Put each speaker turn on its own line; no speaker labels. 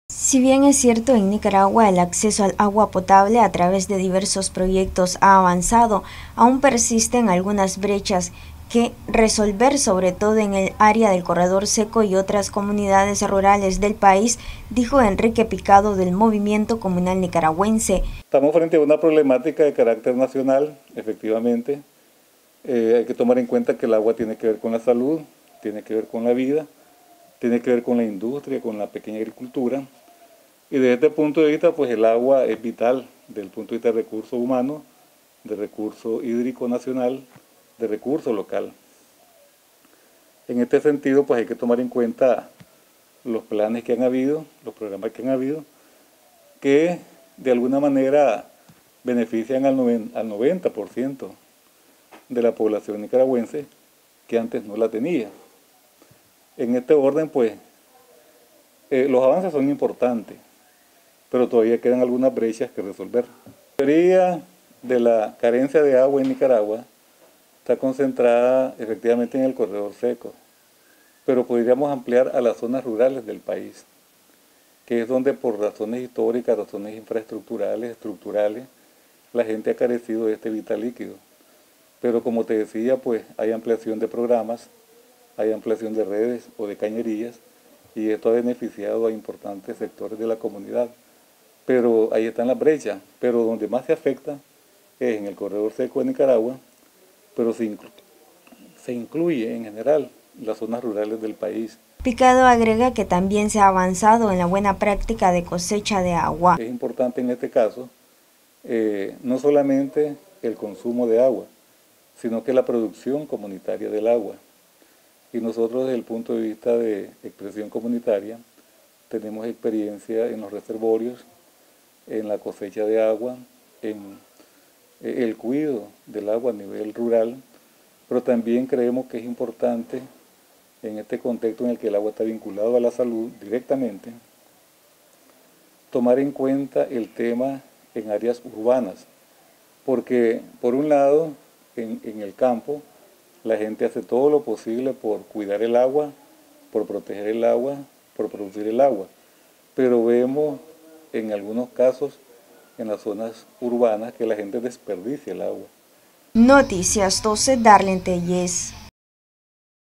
Si bien es cierto, en Nicaragua el acceso al agua potable a través de diversos proyectos ha avanzado, aún persisten algunas brechas que resolver, sobre todo en el área del Corredor Seco y otras comunidades rurales del país, dijo Enrique Picado del Movimiento Comunal Nicaragüense.
Estamos frente a una problemática de carácter nacional, efectivamente. Hay que tomar en cuenta que el agua tiene que ver con la salud, tiene que ver con la vida, tiene que ver con la industria, con la pequeña agricultura. Y desde este punto de vista, pues el agua es vital desde el punto de vista de recurso humano, de recurso hídrico nacional, de recurso local. En este sentido, pues hay que tomar en cuenta los planes que han habido, los programas que han habido, que de alguna manera benefician al 90% de la población nicaragüense que antes no la tenía. En este orden, pues, los avances son importantes, pero todavía quedan algunas brechas que resolver. La mayoría de la carencia de agua en Nicaragua está concentrada efectivamente en el corredor seco, pero podríamos ampliar a las zonas rurales del país, que es donde por razones históricas, razones infraestructurales, estructurales, la gente ha carecido de este vital líquido. Pero como te decía, pues hay ampliación de programas, hay ampliación de redes o de cañerías, y esto ha beneficiado a importantes sectores de la comunidad. Pero ahí están las brechas, pero donde más se afecta es en el corredor seco de Nicaragua, pero se incluye en general las zonas rurales del país.
Picado agrega que también se ha avanzado en la buena práctica de cosecha de agua.
Es importante en este caso no solamente el consumo de agua, sino que la producción comunitaria del agua. Y nosotros desde el punto de vista de expresión comunitaria tenemos experiencia en los reservorios, en la cosecha de agua, en el cuidado del agua a nivel rural, pero también creemos que es importante en este contexto en el que el agua está vinculado a la salud directamente, tomar en cuenta el tema en áreas urbanas, porque por un lado en el campo la gente hace todo lo posible por cuidar el agua, por proteger el agua, por producir el agua, pero vemos en algunos casos en las zonas urbanas que la gente desperdicia el agua.
Noticias 12, Darlene Telles.